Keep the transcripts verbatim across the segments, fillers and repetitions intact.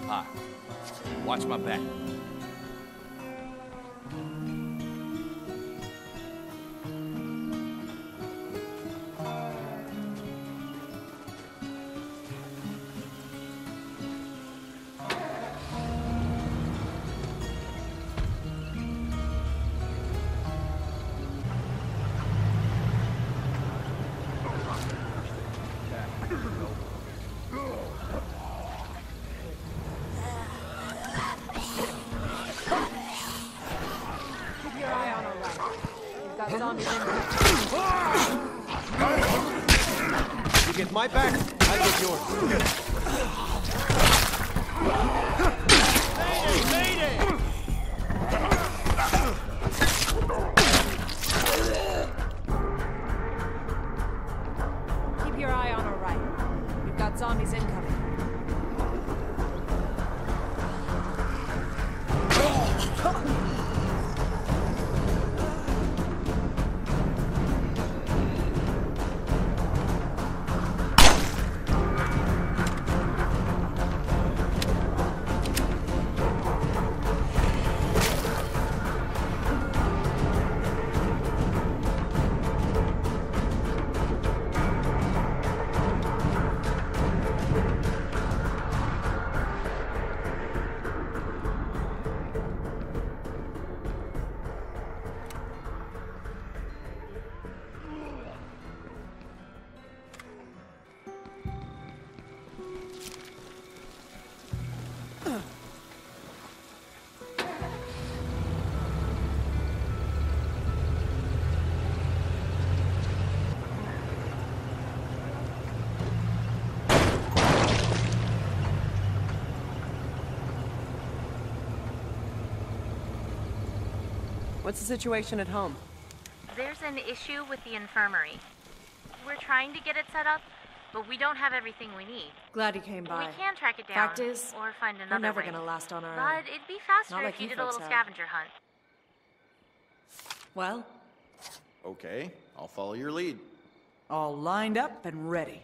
Hi. Watch my back. You get my back, I get yours. Mayday! Mayday! Keep your eye on our right. We've got zombies incoming. What's the situation at home? There's an issue with the infirmary. We're trying to get it set up, but we don't have everything we need. Glad you came by. We can track it down. Fact is, or find another we're never way. gonna last on our but own. But it'd be faster Not if like you you did a folks little have. scavenger hunt. Well, Okay, I'll follow your lead. All lined up and ready.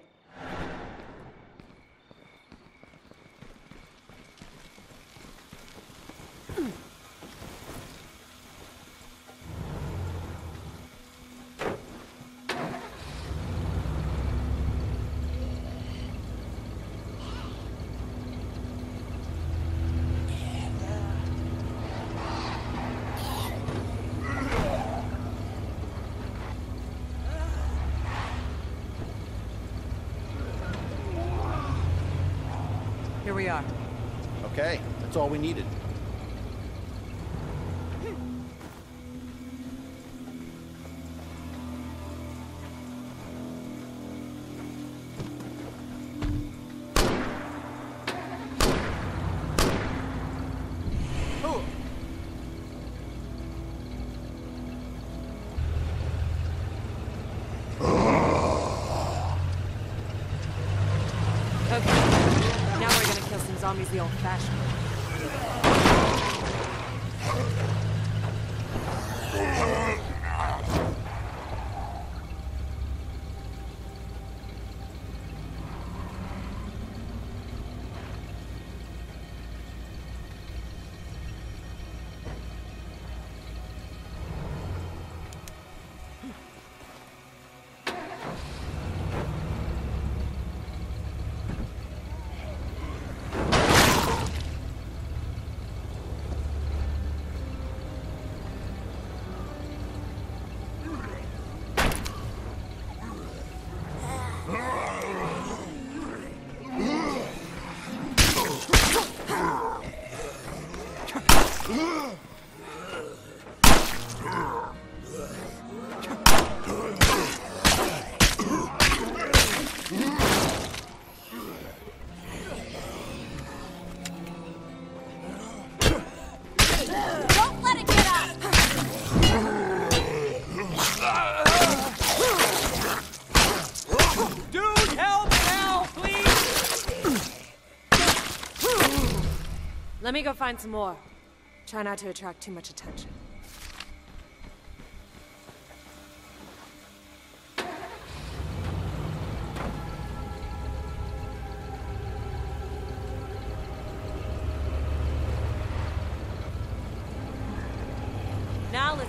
Here we are. Okay, that's all we needed. okay. Now we're gonna kill some zombies the old-fashioned way. Don't let it get out! Dude, help now, please! Let me go find some more. Try not to attract too much attention.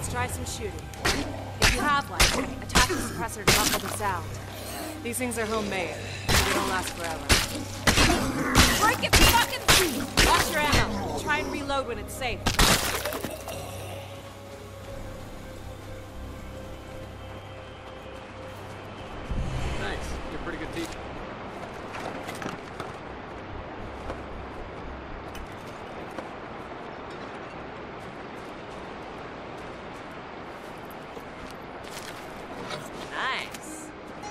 Let's try some shooting. If you have one, attack the suppressor to muffle the sound. These things are homemade. They don't last forever. Break it fucking... Watch your ammo. Try and reload when it's safe. Thanks. You're a pretty good teacher. Nice.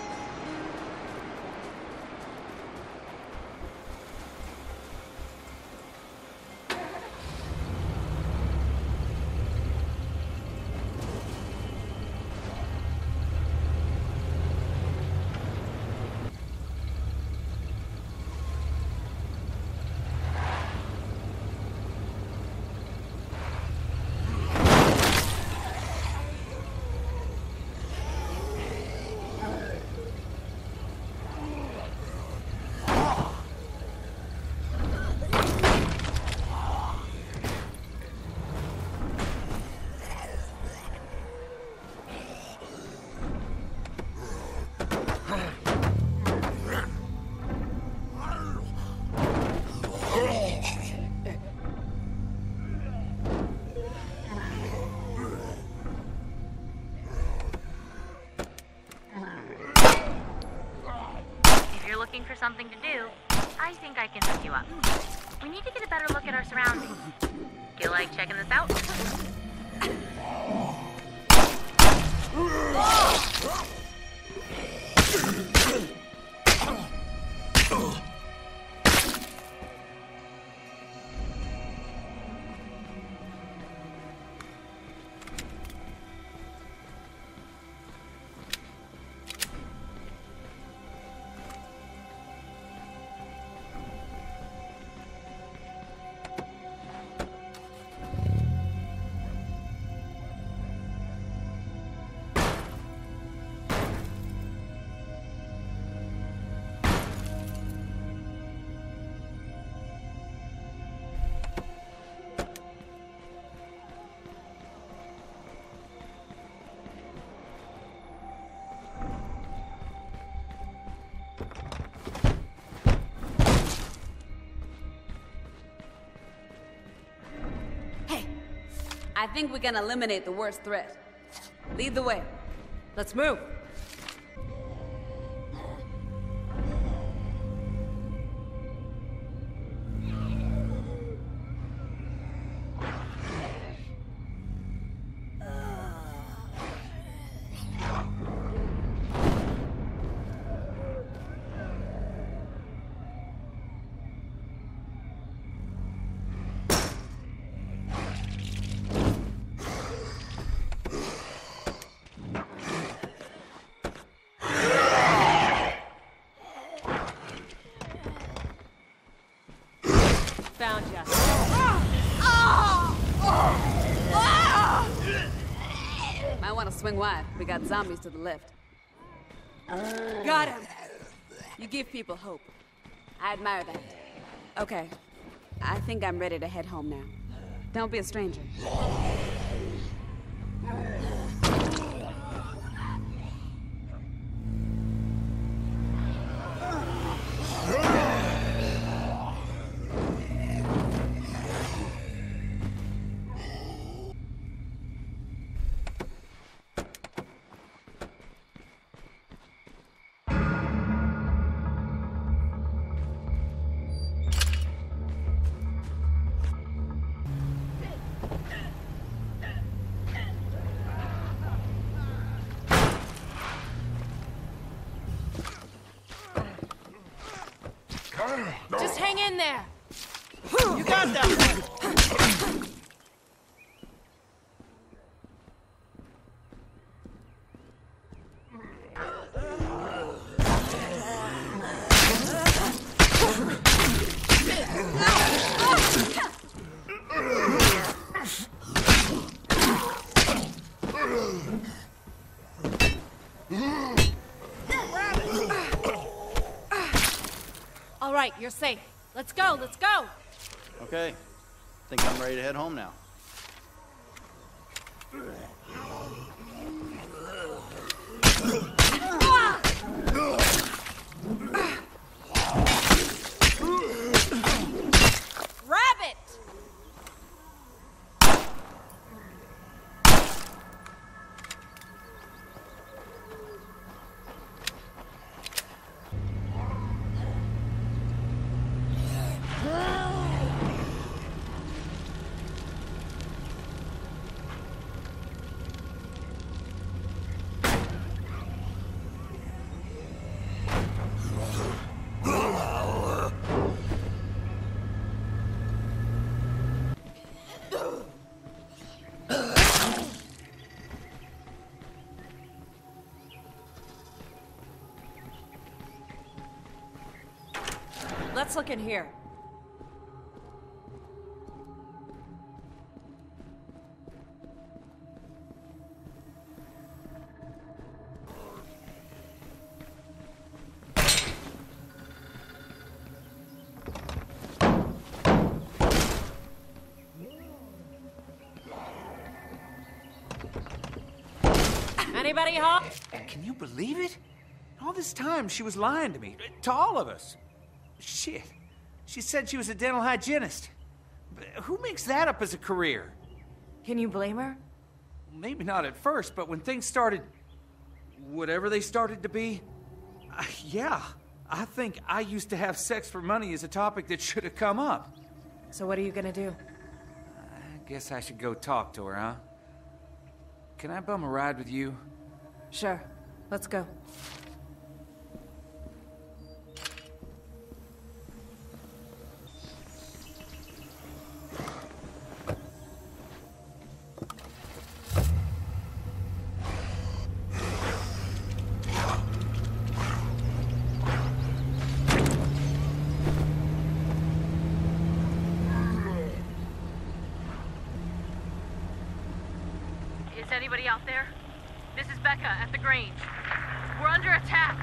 Looking for something to do, I think I can hook you up. We need to get a better look at our surroundings. Feel like checking this out? I think we can eliminate the worst threat. Lead the way. Let's move. Found ya. Might want to swing wide. We got zombies to the left. Got him. You give people hope. I admire that. Okay. I think I'm ready to head home now. Don't be a stranger. Just hang in there. You got that! All right, you're safe. Let's go, let's go. Okay. Think I'm ready to head home now. Let's look in here. Anybody home? Can you believe it? All this time she was lying to me, to all of us. Shit. She said she was a dental hygienist. Who makes that up as a career? Can you blame her? Maybe not at first, but when things started... whatever they started to be... Uh, yeah, I think I used to have sex for money as a topic that should have come up. So what are you gonna do? I guess I should go talk to her, huh? Can I bum a ride with you? Sure. Let's go. Is anybody out there? This is Becca at the Grange. We're under attack.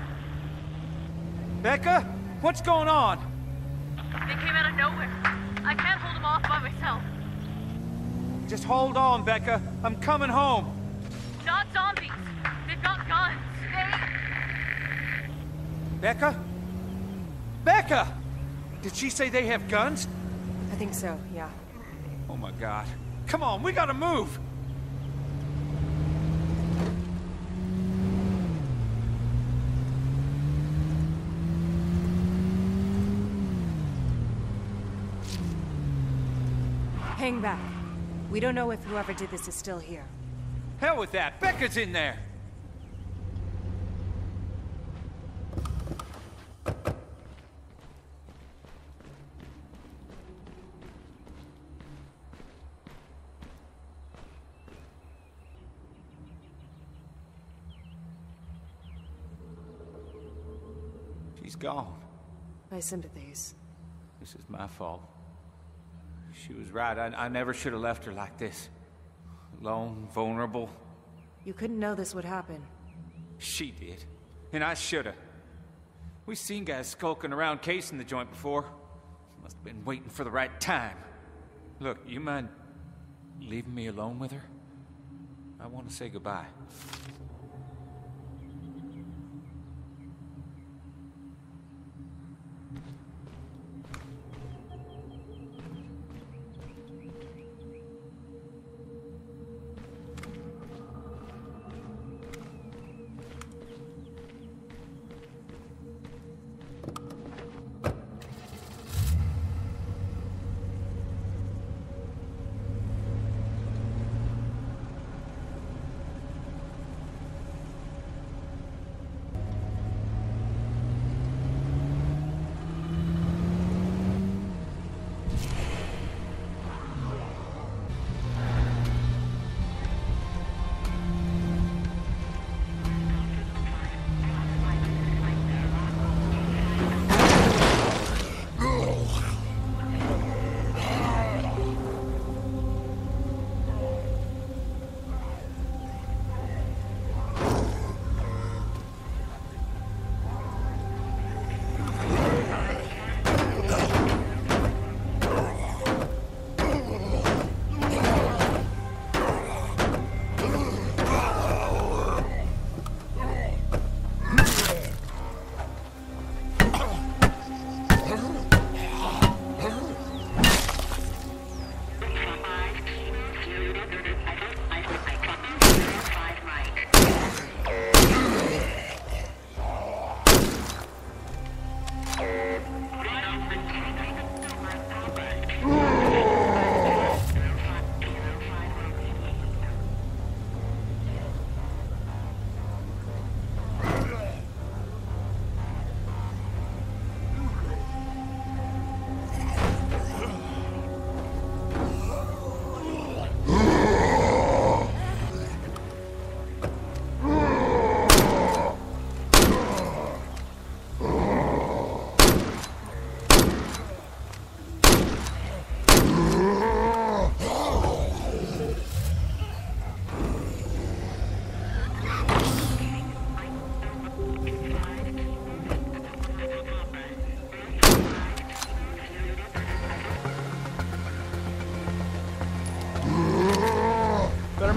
Becca? What's going on? They came out of nowhere. I can't hold them off by myself. Just hold on, Becca. I'm coming home. Not zombies. They've got guns. They... Becca? Becca! Did she say they have guns? I think so, yeah. Oh my God. Come on, we gotta move! Hang back. We don't know if whoever did this is still here. Hell with that. Becca's in there. She's gone. My sympathies. This is my fault. She was right. I, I never should have left her like this. Alone, vulnerable. You couldn't know this would happen. She did. And I should have. We've seen guys skulking around casing the joint before. Must have been waiting for the right time. Look, you mind leaving me alone with her? I want to say goodbye.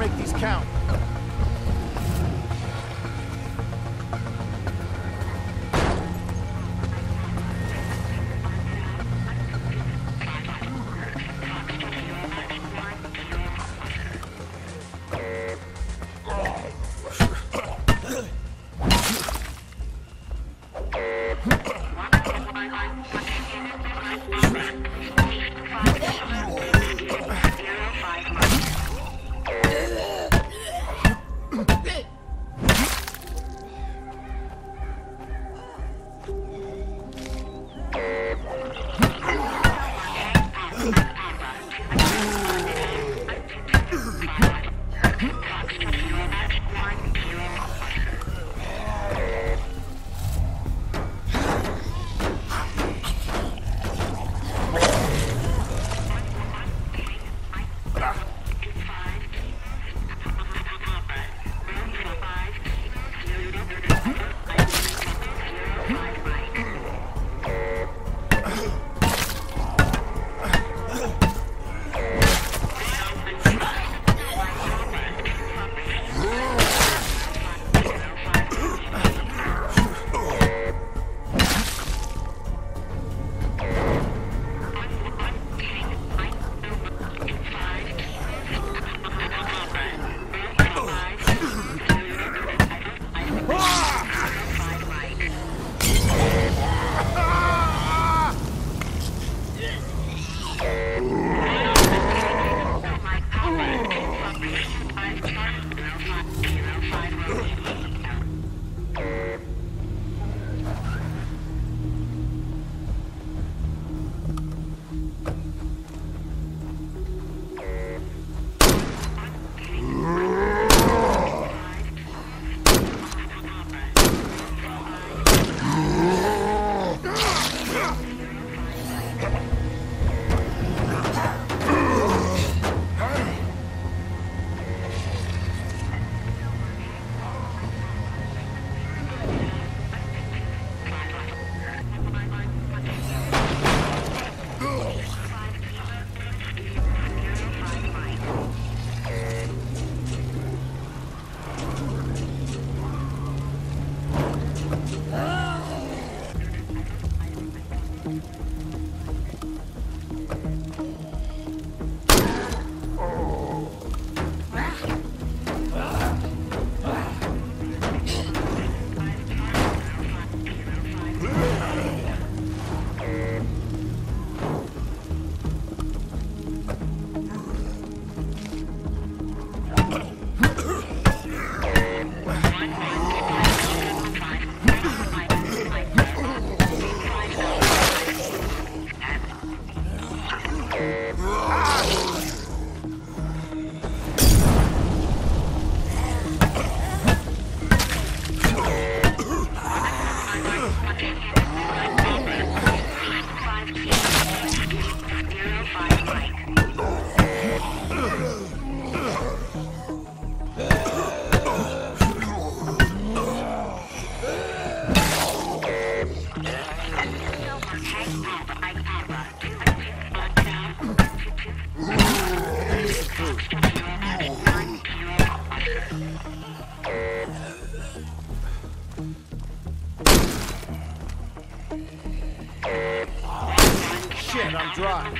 make these count. Shit, I'm dry.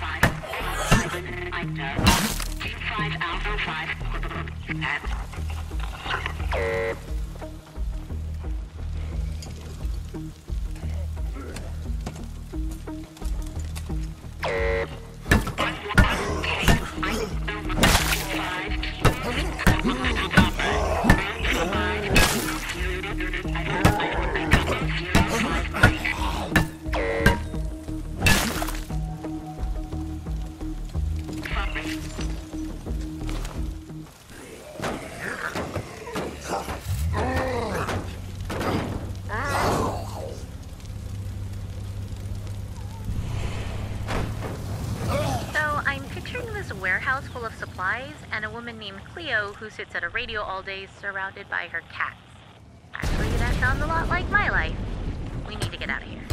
Warehouse full of supplies and a woman named Cleo who sits at a radio all day surrounded by her cats. Actually, that sounds a lot like my life. We need to get out of here.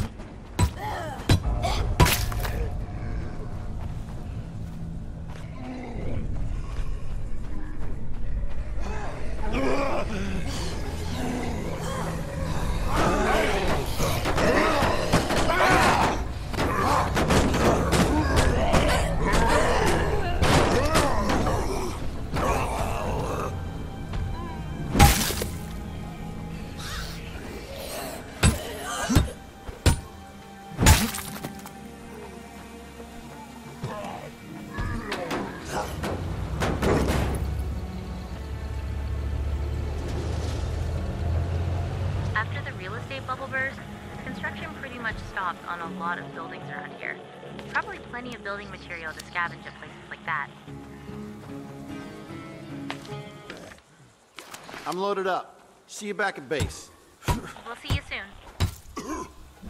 state bubble burst, construction pretty much stopped on a lot of buildings around here. Probably plenty of building material to scavenge at places like that. I'm loaded up. See you back at base. We'll see you soon.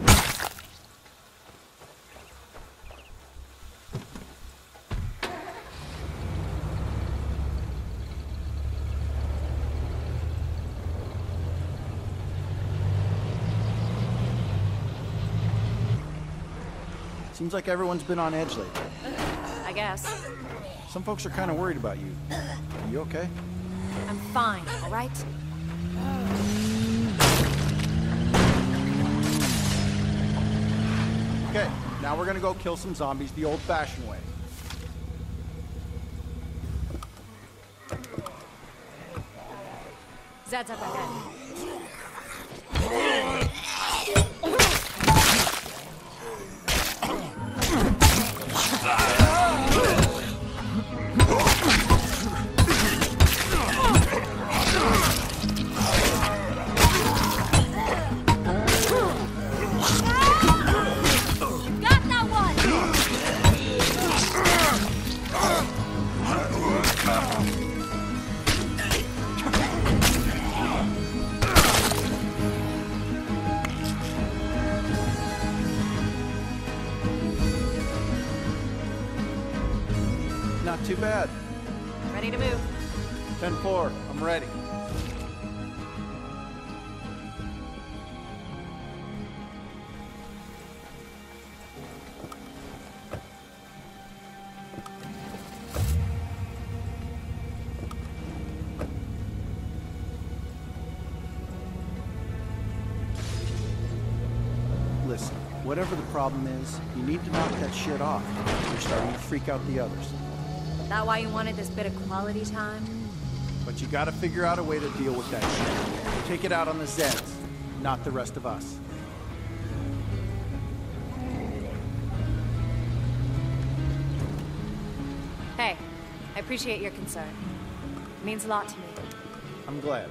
Seems like everyone's been on edge lately. I guess. Some folks are kind of worried about you. Are you okay? I'm fine, all right? Okay, now we're gonna go kill some zombies the old-fashioned way. Zed's up ahead. Not too bad. Ready to move. ten four, I'm ready. Listen, whatever the problem is, you need to knock that shit off. You're starting to freak out the others. That why you wanted this bit of quality time? But you gotta figure out a way to deal with that shit. Take it out on the Zeds, not the rest of us. Hey, I appreciate your concern. It means a lot to me. I'm glad.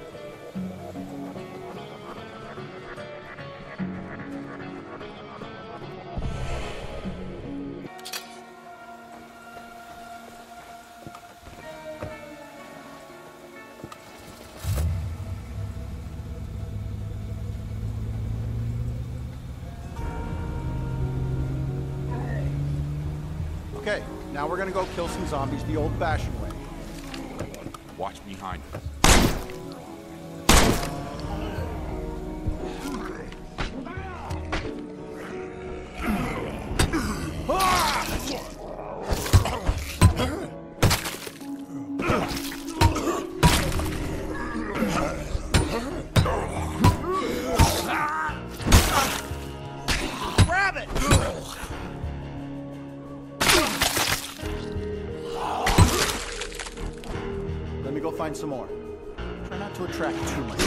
Okay, now we're gonna go kill some zombies the old-fashioned way. Watch behind us. Grab it! Let me go find some more. Try not to attract too much.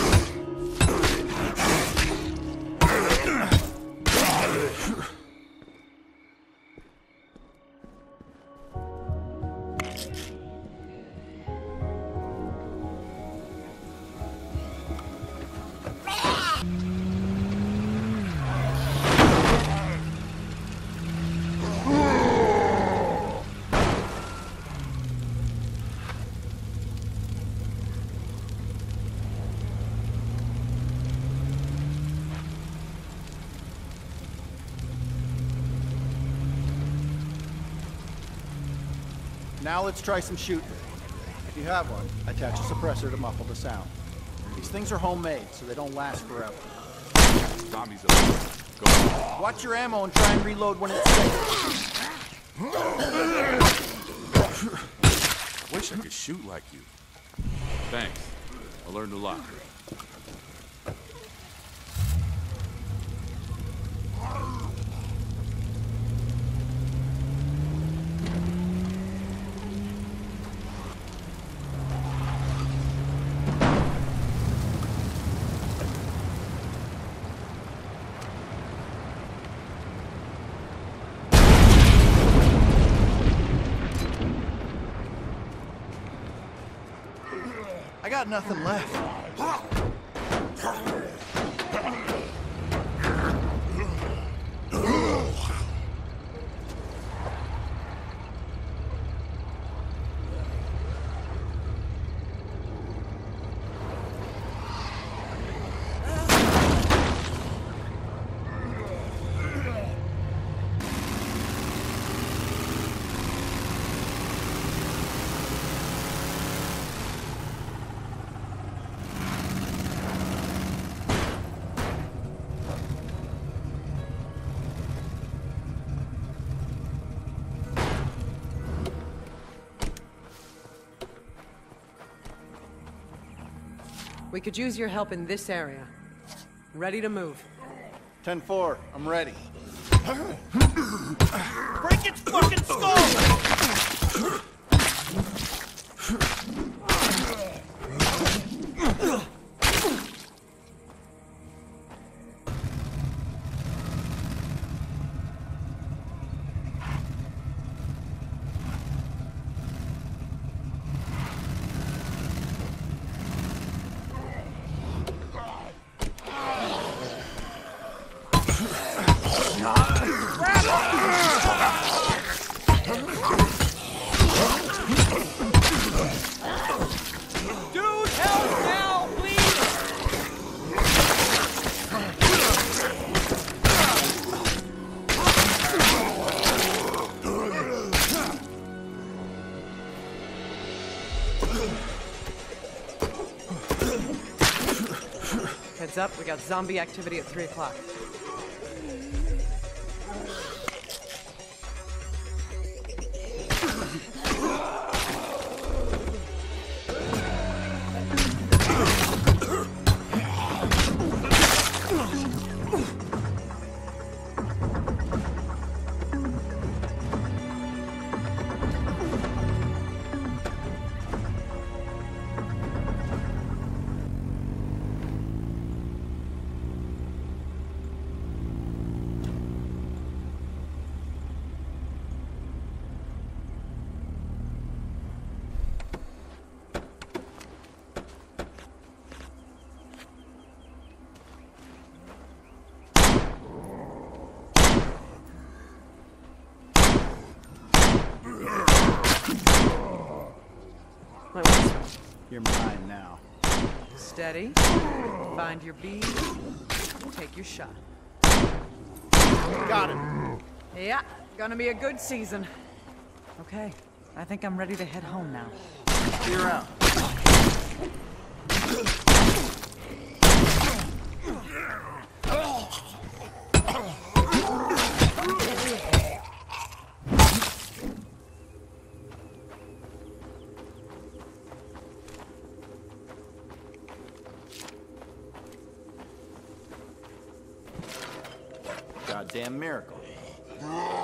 Now let's try some shooting. If you have one, attach a suppressor to muffle the sound. These things are homemade, so they don't last forever. Zombies up there. Go. Watch your ammo and try and reload when it's safe. Wish I could shoot like you. Thanks. I learned a lot. I got nothing left. We could use your help in this area. Ready to move. ten four, I'm ready. Break its fucking skull! Heads up, we got zombie activity at three o'clock. You're mine now. Steady. Find your bead. Take your shot. Got him. Yeah, gonna be a good season. Okay, I think I'm ready to head home now. See you around. Goddamn miracle.